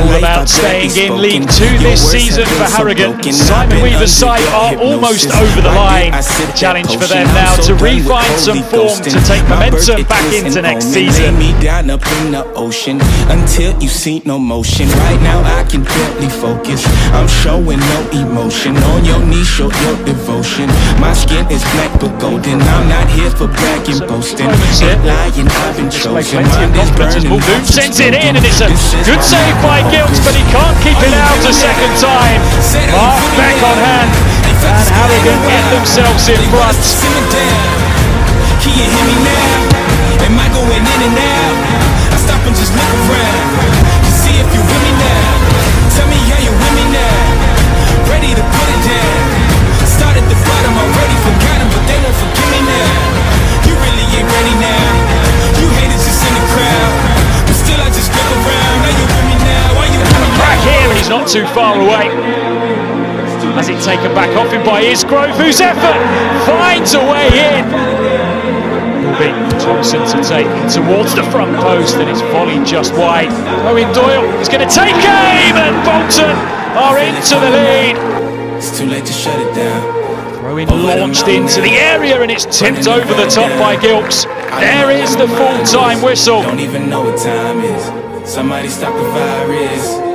all about staying in League Two this season for Harrogate. 𝘼𝙒𝘼𝙔's side are almost over the line. The challenge for them now to re-find some form to take momentum back into next season. Me down up in the ocean until you see no motion. Right now I can barely focus. I'm showing no emotion. On your knees, show your devotion. My skin is black but golden. I'm not here for bragging, boasting. Ain't lying, I've been chosen. Mine is burning. Muldoon sends it in, and it's a good save by 𝘼𝙒𝘼, but he can't keep it out a second time. Mark back on hand, and Harrogate get themselves in front. Can you hear me now? Am I going in and out? I stop and just look around to see if you're with me now. Tell me how you're with me now. Ready to put it down. Start at the bottom, already forgotten, but they won't forgive me now. You really ain't ready now. You haters just in the crowd, but still I just look around. Now you're with me now. Why you with me Crack here, and he's not too far away. Has it taken back off him by 𝘼𝙒𝘼, whose effort finds a way in. Johnson to take towards the front post, and it's volleyed just wide. Owen Doyle is going to take aim, and Bolton are into the lead. It's too late to shut it down. Throw-in launched into the area, and it's tipped over the top by 𝘼𝙒𝘼. There is the full-time whistle. Don't even know what time is. Somebody stop the virus.